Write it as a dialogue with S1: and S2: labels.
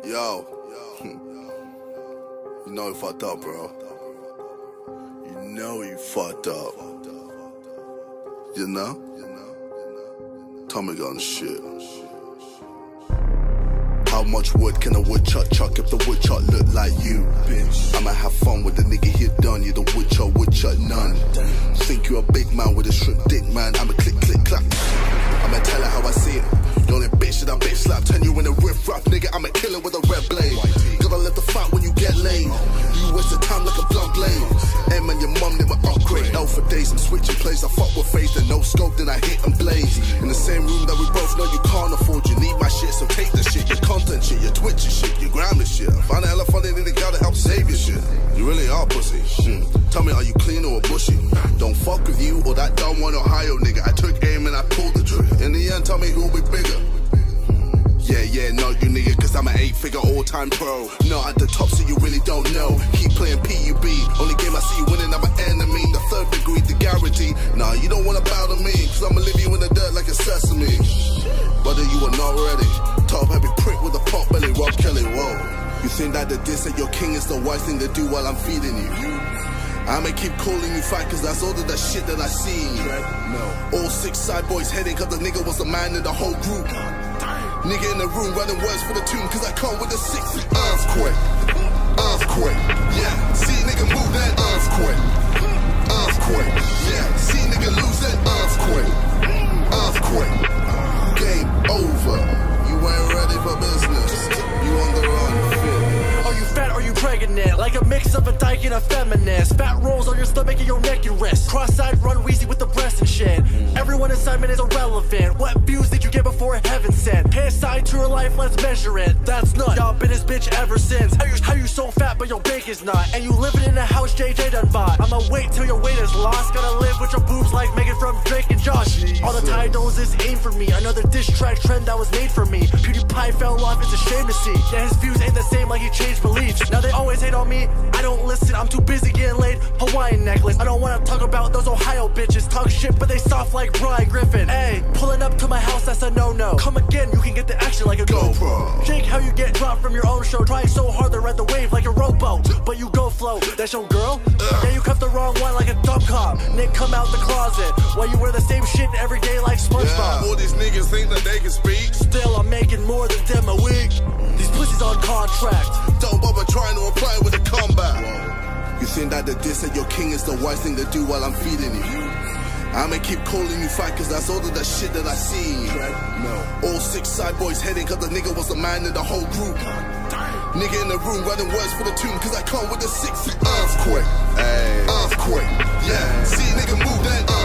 S1: Yo, you know you fucked up, bro. You know you fucked up. You know? Tommy gun shit. How much wood can a woodchuck chuck if the woodchuck look like you, bitch? I'ma have fun with the nigga here done, you the woodchuck none. Think you a big man with a shrimp dick, man? I'ma click, click, clap. I'ma tell her how I see it. You only bitch that I bitch slap. Turn you in a riff rap, nigga. I'm a killer with a red blade. Gotta let the fight when you get laid. You waste the time like a blunt blade. M and your mum, they were upgrade. L for days, I'm switching plays. I fuck with face, then no scope, then I hit and blaze. In the same room that we both know you can't afford. You need my shit, so take the shit. Your content shit, your Twitch shit, your Grammy shit. Find a hella funny nigga gotta help save your shit. You really are pussy. Tell me, are you clean or bushy? Don't fuck with you or that dumb one Ohio nigga. I took aim and I pulled the trigger. In the end, tell me who'll be bigger. Yeah, no, you nigga, cause I'm an 8-figure all-time pro. Not at the top, so you really don't know. Keep playing PUB, only game I see you winning, I'm an enemy. The third degree, the guarantee. Nah, you don't wanna bow to me, cause I'ma leave you in the dirt like a sesame. Brother, you are not ready. Top heavy prick with a pot belly, Rob Kelly, whoa. You think that the diss at your king is the wise thing to do while I'm feeding you? I'ma keep calling you fat cause that's all of the shit that I see in you. No. All 6 side boys heading cause the nigga was the man in the whole group. Nigga in the room running words for the tune cause I come with a 6 earthquake. Earthquake, yeah. See nigga move that earthquake. Earthquake, yeah. See nigga lose that earthquake. Earthquake. Game over. You ain't ready for business. You on the run, fit.
S2: Are you fat or you pregnant? Like a mix of a dyke and a feminist. Fat rolls on your stomach and your neck and wrist. Cross-eyed run wheezy with the breast and shit. Everyone assignment is irrelevant. What views did you get before heaven sent? Hair side to her life, let's measure it. That's none. Y'all been this bitch ever since. How you so fat but your bake is not? And you living in a house JJ done bought. I'ma wait till your weight is lost. Gotta live with your boobs like Megan from Drake and Josh. All the titles is aim for me. Another diss track trend that was made for me. PewDiePie fell off, it's a shame to see. Yeah, his views ain't the same like he changed beliefs. Now they always hate on me, I don't listen. I'm too busy getting laid. Hawaiian necklace. I don't wanna talk about those Ohio bitches. Talk shit but they soft like Brian Griffin. Hey, pulling up to my house, that's a no-no. Come again, you can get the action like a GoPro. Jake, how you get dropped from your own show. Trying so hard to ride the wave like a rowboat, but you go float. That's your girl? Yeah, you cuffed the wrong one like a dumb cop. Nick, come out the closet. Why you wear the same shit every day like SpongeBob?
S1: Yeah, all these niggas think that they can speak.
S2: Still, I'm making more than them a week. These pussies on contract.
S1: Don't bother trying to apply with a combat. You think that the diss at your king is the wise thing to do while I'm feeding you? I'ma keep calling you fat cause that's all of the shit that I see in you. No. All 6 side boys heading cause the nigga was the man in the whole group. Nigga in the room running words for the tune cause I come with a 6 earthquake. Earthquake, yeah. See nigga move that